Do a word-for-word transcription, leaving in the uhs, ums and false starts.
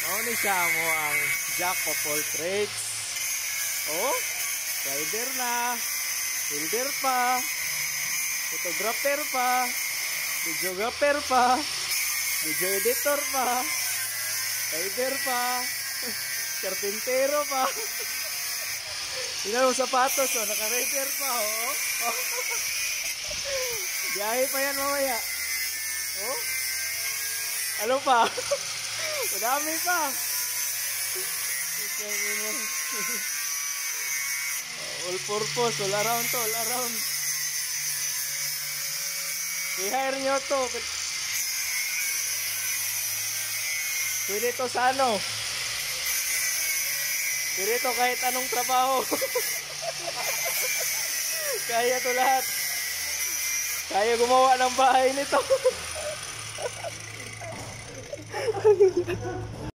Mauni siya mo ang jack pa portraits. Oh, rider na, builder pa, photographer pa, videographer pa, video editor pa, rider pa, karpintero pa. Tingnan mo sapatos, oh, naka-rider pa, oh. Oh. Biyahe pa yan mamaya. Oh. Ano pa? Madami pa. All purpose, all around to, all around. I-hire nyo to. Pwede to sa ano? Pwede to kahit anong trabaho. Kaya to lahat. Kaya gumawa ng bahay nito.